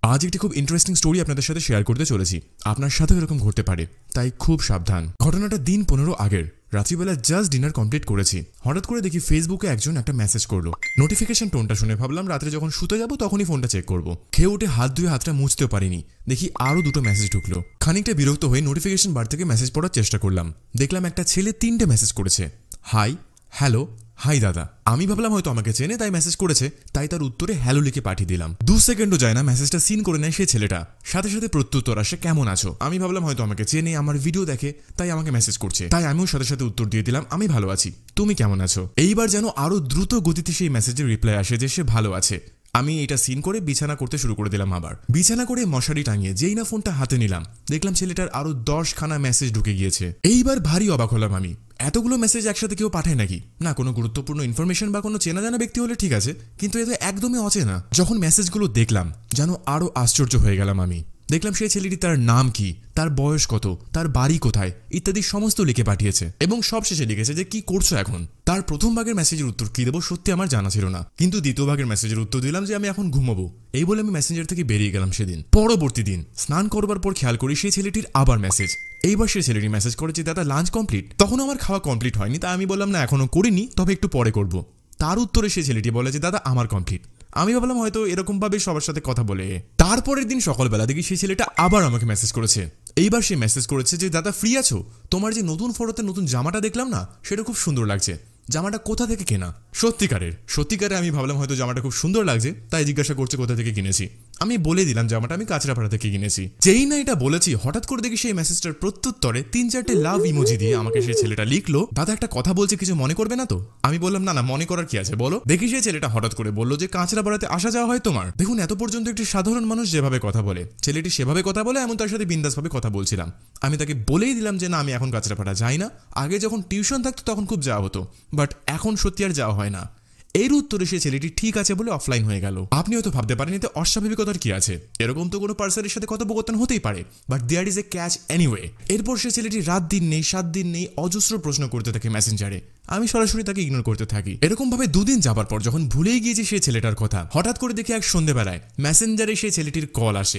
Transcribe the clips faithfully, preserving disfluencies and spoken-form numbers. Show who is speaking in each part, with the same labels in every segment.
Speaker 1: আজ একটি খুব ইন্টারেস্টিং স্টোরি আপনাদের সাথে শেয়ার করতে চলেছি। আপনার সাথেও এরকম ঘটতে পারে, তাই খুব সাবধান। ঘটনাটা দিন পনেরো আগের। রাত্রিবেলা জাস্ট ডিনার কমপ্লিট করেছি, হঠাৎ করে দেখি ফেসবুকে একজন একটা মেসেজ করলো। নোটিফিকেশন টোনটা শুনে ভাবলাম রাত্রে যখন শুতে যাবো তখনই ফোনটা চেক করবো। খেয়ে উঠে হাত ধুয়ে হাতটা মুছতেও পারিনি, দেখি আরো দুটো মেসেজ ঢুকলো। খানিকটা বিরক্ত হয়ে নোটিফিকেশন বার থেকে মেসেজ পড়ার চেষ্টা করলাম। দেখলাম একটা ছেলে তিনটে মেসেজ করেছে, হাই, হ্যালো, হাই দাদা। আমি ভাবলাম হয়তো আমাকে চেনে তাই মেসেজ করেছে, তাই তার উত্তরে হ্যালো লিখে পাঠিয়ে দিলাম। দু সেকেন্ডও যায় না মেসেজটা সিন করে নেয় সেই ছেলেটা। সাথে সাথে প্রত্যুত্তর আসে, কেমন আছো। আমি ভাবলাম হয়তো আমাকে চেনে, আমার ভিডিও দেখে, তাই আমাকে মেসেজ করছে। তাই আমিও সাথে সাথে উত্তর দিয়ে দিলাম, আমি ভালো আছি, তুমি কেমন আছো। এইবার যেন আরো দ্রুত গতিতে সেই মেসেজের রিপ্লাই আসে যে সে ভালো আছে। আমি এটা সিন করে বিছানা করতে শুরু করে দিলাম। আবার বিছানা করে মশারি টাঙিয়ে যেই না ফোনটা হাতে নিলাম, দেখলাম ছেলেটার আরো দশ খানা মেসেজ ঢুকে গিয়েছে। এইবার ভারী অবাক হলাম আমি, এতগুলো মেসেজ একসাথে কেউ পাঠায় নাকি? না, কোনো গুরুত্বপূর্ণ ইনফরমেশন বা কোনো চেনা জানা ব্যক্তি হলে ঠিক আছে, কিন্তু এটা একদমই অচেনা। যখন মেসেজগুলো দেখলাম যেন আরো আশ্চর্য হয়ে গেলাম আমি। দেখলাম সেই ছেলেটি তার নাম কি, তার বয়স কত, তার বাড়ি কোথায় ইত্যাদি সমস্ত লিখে পাঠিয়েছে এবং সব শেষে লিখেছে যে কি করছো এখন। তার প্রথম ভাগের মেসেজের উত্তর কি দেবো সত্যি আমার জানা ছিল না, কিন্তু দ্বিতীয় ভাগের মেসেজের উত্তর দিলাম যে আমি এখন ঘুমাবো। এই বলে আমি মেসেঞ্জার থেকে বেরিয়ে গেলাম সেদিন। পরবর্তী দিন স্নান করবার পর খেয়াল করি সেই ছেলেটির আবার মেসেজ। এইবার সেই ছেলেটি মেসেজ করেছে, দাদা লাঞ্চ কমপ্লিট। তখন আমার খাওয়া কমপ্লিট হয়নি, তাই আমি বললাম না এখনো করিনি, তবে একটু পরে করব। তার উত্তরে সেই ছেলেটি বলে যে দাদা আমার কমপ্লিট। আমি ভাবলাম হয়তো এরকম ভাবে সবার সাথে কথা বলে। তারপরের দিন সকালবেলা দেখি সেই ছেলেটা আবার আমাকে মেসেজ করেছে। এইবার সে মেসেজ করেছে যে দাদা ফ্রি আছো, তোমার যে নতুন ফটোতে নতুন জামাটা দেখলাম না, সেটা খুব সুন্দর লাগছে। জামাটা কোথা থেকে কেনা? সত্যিকারের সত্যিকারে আমি ভাবলাম হয়তো জামাটা খুব সুন্দর লাগছে, তাই জিজ্ঞাসা করছে কোথা থেকে কিনেছি। আমি বলে দিলাম জামাটা আমি কাঁচরাপাড়া থেকে কিনেছি। যেই না এটা বলেছি, হঠাৎ করে দেখি সেই মেসেজটার প্রত্যুত্তরে তিন চারটে লাভ ইমোজি দিয়ে আমাকে সেই ছেলেটা লিখলো, দাদা একটা কথা বলছে, কিছু মনে করবে না তো? আমি বললাম না না, মনে করার কি আছে বলো। দেখি সেই ছেলেটা হঠাৎ করে বললো যে কাঁচরাপাড়াতে আসা যাওয়া হয় তোমার। দেখুন এত পর্যন্ত একটি সাধারণ মানুষ যেভাবে কথা বলে, ছেলেটি সেভাবে কথা বলে, এমন তার সাথে বিন্দাস ভাবে কথা বলছিলাম। আমি তাকে বলেই দিলাম যে না আমি এখন কাঁচরাপাড়া যাই না, আগে যখন টিউশন থাকতো তখন খুব যাওয়া হতো, বাট এখন সত্যি আর যাওয়া হয় না। এর উত্তরে সে ছেলেটি ঠিক আছে বলে অফলাইন হয়ে গেল। আপনি হয়তো ভাবতে পারেন এতে অস্বাভাবিকতার কি আছে, এরকম তো কোনো পার্সনের সাথে কথোপকথন হতেই পারে, but there is a catch anyway. এরপর সে ছেলেটি রাত দিন নেই সাত দিন নেই অজস্র প্রশ্ন করতে থাকে মেসেঞ্জারে। আমি সরাসরি তাকে ইগনোর করতে থাকি। এরকম ভাবে দুদিন যাবার পর যখন ভুলেই গিয়েছি সেই ছেলেটার কথা, হঠাৎ করে দেখি এক সন্ধ্যেবেলায় মেসেঞ্জারে সেই ছেলেটির কল আসে।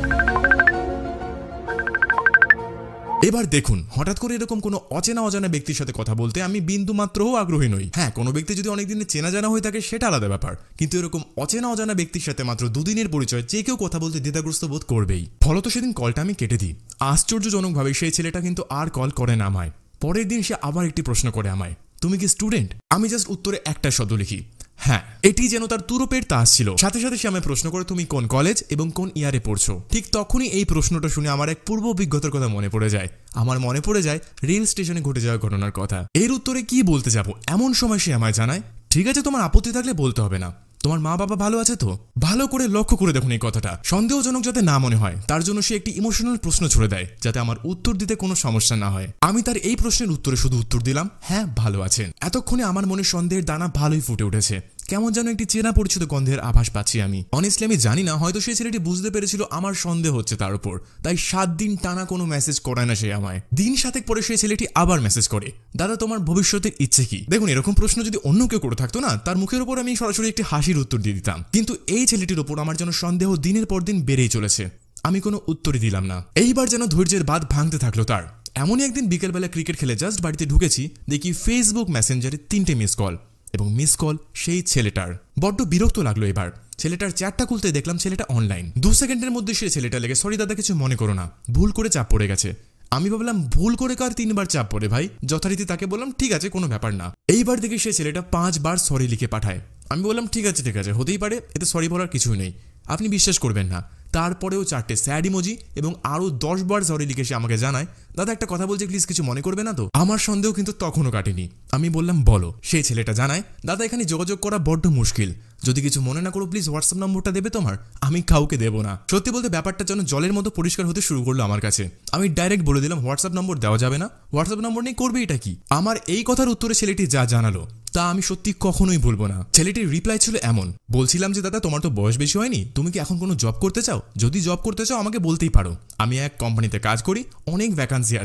Speaker 1: এবার দেখুন হঠাৎ করে এরকম কোনো অচেনা অজানা ব্যক্তির সাথে কথা বলতে আমি বিন্দু মাত্রও আগ্রহী নই। হ্যাঁ, কোনো ব্যক্তি যদি অনেকদিনের চেনা জানা হয়ে থাকে সেটা আলাদা ব্যাপার, কিন্তু এরকম অচেনা অজানা ব্যক্তির সাথে মাত্র দুদিনের পরিচয় যে কেউ কথা বলতে দ্বিধাগ্রস্ত বোধ করবেই। ফলত সেদিন কলটা আমি কেটে দিই। আশ্চর্যজনকভাবে সেই ছেলেটা কিন্তু আর কল করে না আমায়। পরের দিন সে আবার একটি প্রশ্ন করে আমায়, তুমি কি স্টুডেন্ট? আমি জাস্ট উত্তরে একটা শব্দ লিখি, হ্যাঁ। এটি যেন তার তুরপের তাস ছিল। সাথে সাথে সে আমায় প্রশ্ন করে তুমি কোন কলেজ এবং কোন ইয়ারে পড়ছো। ঠিক তখনই এই প্রশ্নটা শুনে আমার এক পূর্ব অভিজ্ঞতার কথা মনে পড়ে যায়। আমার মনে পড়ে যায় রেল স্টেশনে ঘটে যাওয়া ঘটনার কথা। এর উত্তরে কি বলতে যাবো এমন সময় সে আমায় জানায়, ঠিক আছে তোমার আপত্তি থাকলে বলতে হবে না, তোমার মা বাবা ভালো আছে তো? ভালো করে লক্ষ্য করে দেখুন এই কথাটা সন্দেহজনক যাতে না মনে হয় তার জন্য সে একটি ইমোশনাল প্রশ্ন ছুড়ে দেয়, যাতে আমার উত্তর দিতে কোনো সমস্যা না হয়। আমি তার এই প্রশ্নের উত্তরে শুধু উত্তর দিলাম, হ্যাঁ ভালো আছেন। এতক্ষণে আমার মনে সন্দেহের দানা ভালোই ফুটে উঠেছে। কেমন যেন একটি চেনা পরিচিত গন্ধের আভাস পাচ্ছি আমি। অনেস্টলি আমি জানি না, হয়তো সেই ছেলেটি বুঝতে পেরেছিল আমার সন্দেহ হচ্ছে তার উপর, তাই সাত দিন টানা কোনো মেসেজ করায় না সে আমায়। দিন সাতেক পরে সেই ছেলেটি আবার মেসেজ করে, দাদা তোমার ভবিষ্যতের ইচ্ছে কি? দেখুন এরকম প্রশ্ন যদি অন্য কেউ করে থাকতো না, তার মুখের উপর আমি সরাসরি একটি হাসির উত্তর দিয়ে দিতাম, কিন্তু এই ছেলেটির ওপর আমার যেন সন্দেহ দিনের পর দিন বেড়েই চলেছে। আমি কোনো উত্তরই দিলাম না। এইবার যেন ধৈর্যের বাঁধ ভাঙতে থাকলো তার। এমনই একদিন বিকেলবেলা ক্রিকেট খেলে জাস্ট বাড়িতে ঢুকেছি, দেখি ফেসবুক মেসেঞ্জারে তিনটে মিস কল এবং মিস কল সেই ছেলেটার। বড্ড বিরক্ত লাগলো এবার। ছেলেটার চ্যাটটা খুলতে দেখলাম ছেলেটা অনলাইন। দু সেকেন্ডের মধ্যে সে ছেলেটা লেগে, সরি দাদা কিছু মনে করো না, ভুল করে চাপ পড়ে গেছে। আমি ভাবলাম ভুল করে কার তিনবার চাপ পড়ে ভাই? যথারীতি তাকে বললাম ঠিক আছে কোনো ব্যাপার না। এইবার দেখি সে ছেলেটা পাঁচবার সরি লিখে পাঠায়। আমি বললাম ঠিক আছে ঠিক আছে হতেই পারে, এতে সরি বলার কিছুই নেই, আপনি বিশ্বাস করবেন না। তারপরেও চারটে স্যাড ইমোজি এবং আরো দশ বার সরি লিখে সে আমাকে জানায়, দাদা একটা কথা বলছে প্লিজ কিছু মনে করবে না তো? আমার সন্দেহ কিন্তু তখনও কাটেনি। আমি বললাম বলো। সেই ছেলেটা জানায়, দাদা এখানে যোগাযোগ করা বড্ড মুশকিল, যদি কিছু মনে না করো প্লিজ হোয়াটসঅ্যাপ নম্বরটা দেবে তোমার? আমি কাউকে দেবো না। সত্যি বলতে ব্যাপারটা যেন জলের মতো পরিষ্কার হতে শুরু করলো আমার কাছে। আমি ডাইরেক্ট বলে দিলাম হোয়াটসঅ্যাপ নম্বর দেওয়া যাবে না, হোয়াটসঅ্যাপ নম্বর নেই, করবে এটা কি? আমার এই কথার উত্তরে ছেলেটি যা জানালো তা আমি সত্যি কখনোই ভুলবো না। ছেলেটির রিপ্লাই ছিল এমন, বলছিলাম যে দাদা তোমার তো বয়স বেশি হয়নি, তুমি কি এখন কোনো জব করতে চাও? যদি জব করতে চাও আমাকে বলতেই পারো, আমি এক কোম্পানিতে কাজ করি, অনেক ভ্যাকান্সি আছে,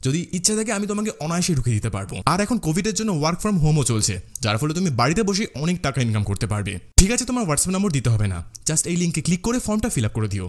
Speaker 1: যদি ইচ্ছা থাকে আমি তোমাকে অনায়াসে ঢুকিয়ে দিতে পারবো। আর এখন কোভিডের জন্য ওয়ার্ক ফ্রম হোমও চলছে, যার ফলে তুমি বাড়িতে বসে অনেক টাকা ইনকাম করতে পারবে। ঠিক আছে, তোমার হোয়াটসঅ্যাপ নম্বর দিতে হবে না, জাস্ট এই লিঙ্কে ক্লিক করে ফর্মটা ফিল আপ করে দিও।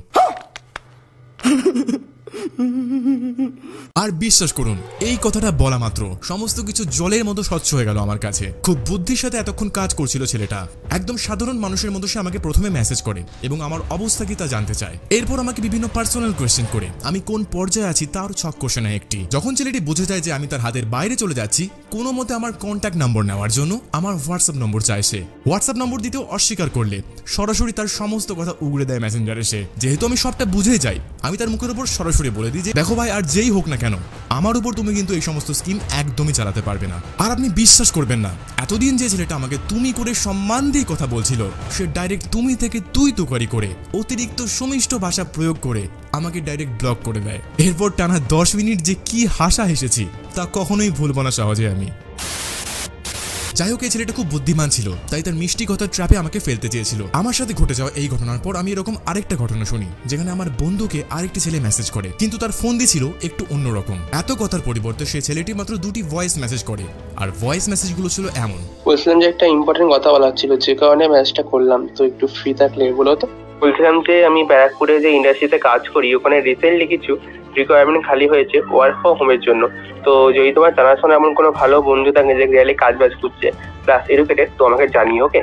Speaker 1: আর বিশ্বাস করুন, এই কথাটা বলা মাত্র সমস্ত কিছু জলের মতো স্বচ্ছ হয়ে গেল আমার কাছে। খুব বুদ্ধির সাথে এতক্ষণ কাজ করছিল ছেলেটা। একদম সাধারণ মানুষের মতো সে আমাকে প্রথমে মেসেজ করে এবং আমার অবস্থা কি তা জানতে চায়। এরপর আমাকে বিভিন্ন পার্সোনাল কোয়েশ্চেন করে আমি কোন পর্যায়ে আছি তার ছক কষে নেয় একটি। যখন ছেলেটি বুঝে যায় যে আমি তার হাতের বাইরে চলে যাচ্ছি, কোনো মতে আমার কন্ট্যাক্ট নম্বর নেওয়ার জন্য আমার হোয়াটসঅ্যাপ নম্বর চায় সে। হোয়াটসঅ্যাপ নম্বর দিতেও অস্বীকার করলে সরাসরি তার সমস্ত কথা উগড়ে দেয় মেসেঞ্জারে সে। যেহেতু আমি সবটা বুঝেই যাই, আমি তার মুখের উপর সরাসরি বলে দিই যে দেখো ভাই, আর যেই হোক না কেন আমার উপর তুমি কিন্তু এই সমস্ত স্কিম একদমই চালাতে পারবে না। আর আপনি বিশ্বাস করবেন না, এতদিন যে ছেলেটা আমাকে তুমি করে সম্মান দিয়ে কথা বলছিল, সে ডাইরেক্ট তুমি থেকে তুই তুকারি করে অতিরিক্ত সুমিষ্ট ভাষা প্রয়োগ করে আমাকে ডাইরেক্ট ব্লক করে দেয়। এরপর টানা দশ মিনিট যে কি হাসা হেসেছি তা কখনোই ভুলব না সহজে আমি। যাই হোক, এই ছেলেটা খুব বুদ্ধিমান ছিল, তাই তার মিষ্টি কথার ট্র্যাপে আমাকে ফেলতে চেয়েছিল। আমার সাথে ঘটে যাওয়া এই ঘটনার পর আমি এরকম আরেকটা ঘটনা শুনি, যেখানে আমার বন্ধুকে আরেকটি ছেলে মেসেজ করে, কিন্তু তার ফোন দিয়ে ছিল একটু অন্যরকম। এত কথার পরিবর্তে সে ছেলেটি মাত্র দুটি ভয়েস মেসেজ করে, আর ভয়েস মেসেজগুলো ছিল এমন।
Speaker 2: বলছিলাম যে একটা ইম্পর্টেন্ট কথা বলার ছিল, যে কারণে মেসেজটা করলাম, তো একটু ফ্রি থাকলে বলো তো। বলছিলাম যে আমি ব্যারাকপুরে যে ইন্ডাস্ট্রিতে কাজ করি, ওখানে রিসেন্টলি কিছু রিকোয়ারমেন্ট খালি হয়েছে ওয়ার্ক ফ্রম হোমের জন্য। তো যদি তোমার জানাশোনা এমন কোনো ভালো বন্ধু থাকে যে রিয়েলি কাজ বাজ করছে প্লাস এডুকেটেড, তো আমাকে জানিও, ওকে?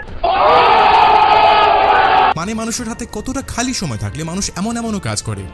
Speaker 1: মানে মানুষের হাতে কতটা খালি সময় থাকলে মানুষ এমন এমনও কাজ করে।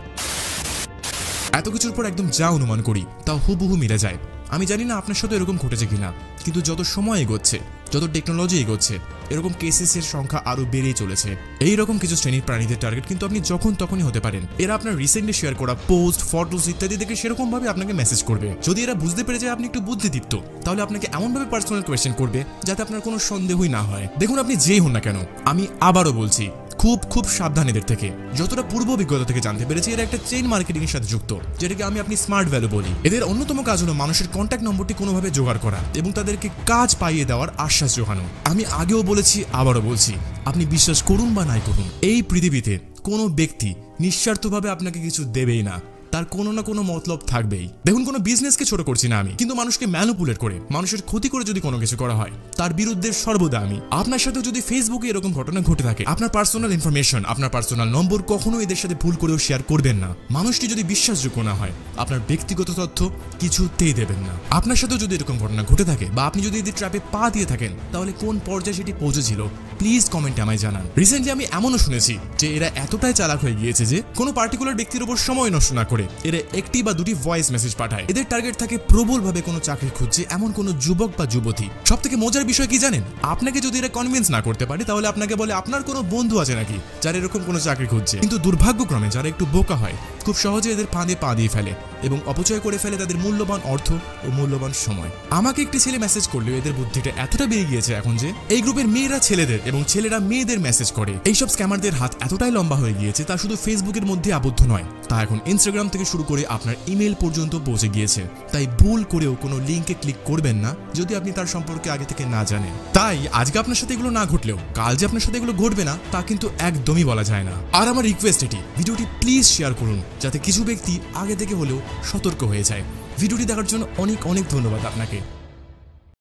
Speaker 1: এত কিছুর পর একদম যা অনুমান করি তা হুবহু মিলে যায়। আমি জানি না আপনার সাথে এরকম ঘটেছে কিনা, কিন্তু যত সময় এগোচ্ছে, যত টেকনোলজি এগোচ্ছে, এরকম কেসেসের সংখ্যা আরো বেড়েই চলেছে। এইরকম কিছু শ্রেণীর প্রাণীদের টার্গেট কিন্তু আপনি যখন তখনই হতে পারেন। এরা আপনার রিসেন্টলি শেয়ার করা পোস্ট, ফটোস ইত্যাদি দেখে সেরকম ভাবে আপনাকে মেসেজ করবে। যদি এরা বুঝতে পেরে যায় আপনি একটু বুদ্ধিদীপ্ত, তাহলে আপনাকে এমনভাবে পার্সোনাল কোয়েশ্চেন করবে যাতে আপনার কোনো সন্দেহই না হয়। দেখুন, আপনি যেই হন না কেন, আমি আবারও বলছি, খুব খুব সাবধান এদের থেকে। যতটা পূর্ব অভিজ্ঞতা থেকে জানতে পেরেছি, এরা একটা চেইন মার্কেটিং এর সাথে যুক্ত, যেটাকে আমি আপনি স্মার্ট ভ্যালু বলি। এদের অন্যতম কাজ হলো মানুষের কন্ট্যাক্ট নম্বরটি কোনোভাবে জোগাড় করা এবং তাদেরকে কাজ পাইয়ে দেওয়ার আশ্বাস জোগানো। আমি আগেও বলেছি, আবারও বলছি, আপনি বিশ্বাস করুন বা নাই করুন, এই পৃথিবীতে কোনো ব্যক্তি নিঃস্বার্থভাবে আপনাকে কিছু দেবেই না, তার কোনো না কোনো মতলব থাকবেই। দেখুন, কোনো বিজনেসকে ছোট করছি না আমি, কিন্তু মানুষকে ম্যানিপুলেট করে, মানুষের ক্ষতি করে যদি কোনো কিছু করা হয়, তার বিরুদ্ধে সর্বদা আমি। আপনার সাথে যদি ফেসবুকে এরকম ঘটনা ঘটে থাকে, আপনার পার্সোনাল ইনফরমেশন, আপনার পার্সোনাল নম্বর কখনো এদের সাথে ভুল করেও শেয়ার করবেন না। মানুষটি যদি বিশ্বাসযোগ্য না হয়, আপনার ব্যক্তিগত তথ্য কিছুতেই দেবেন না। আপনার সাথেও যদি এরকম ঘটনা ঘটে থাকে বা আপনি যদি এদের ট্র্যাপে পা দিয়ে থাকেন, তাহলে কোন পর্যায়ে সেটি পৌঁছেছিল প্লিজ কমেন্টে আমায় জানান। রিসেন্টলি আমি এমনও শুনেছি যে এরা এতটাই চালাক হয়ে গিয়েছে যে কোনো পার্টিকুলার ব্যক্তির উপর সময় নষ্ট না করে এরা একটি বা দুটি ভয়েস মেসেজ পাঠায়। এদের টার্গেট থাকে প্রবলভাবে কোনো চাকরি খুঁজছে এমন কোনো যুবক বা যুবতী। সব থেকে মজার বিষয় কি জানেন? আপনাকে যদি এরা কনভিন্স না করতে পারে, তাহলে আপনাকে বলে আপনার কোনো বন্ধু আছে নাকি যার এরকম কোনো চাকরি খুঁজছে। কিন্তু দুর্ভাগ্যক্রমে যারা একটু বোকা হয়, খুব সহজে এদের ফাঁদে পা দিয়ে ফেলে এবং অপচয় করে ফেলে তাদের মূল্যবান অর্থ ও মূল্যবান সময়। আমাকে একটি ছেলে মেসেজ করলেও এদের বুদ্ধিটা এতটা বেড়ে গিয়েছে এখন যে এই গ্রুপের মেয়েরা ছেলেদের এবং ছেলেরা মেয়েদের মেসেজ করে। এইসব স্ক্যামারদের হাত এতটাই লম্বা হয়ে গিয়েছে, তা শুধু ফেসবুকের মধ্যে আবদ্ধ নয়, তা এখন ইনস্টাগ্রাম থেকে শুরু করে আপনার ইমেল পর্যন্ত পৌঁছে গিয়েছে। তাই ভুল করেও কোনো লিঙ্কে ক্লিক করবেন না যদি আপনি তার সম্পর্কে আগে থেকে না জানেন। তাই আজকে আপনার সাথে এগুলো না ঘটলেও কাল যে আপনার সাথে এগুলো ঘটবে না তা কিন্তু একদমই বলা যায় না। আর আমার রিকোয়েস্ট এটি, ভিডিওটি প্লিজ শেয়ার করুন যাতে কিছু ব্যক্তি আগে থেকে হলেও সতর্ক হয়ে যায়। ভিডিওটি দেখার জন্য অনেক অনেক ধন্যবাদ আপনাকে।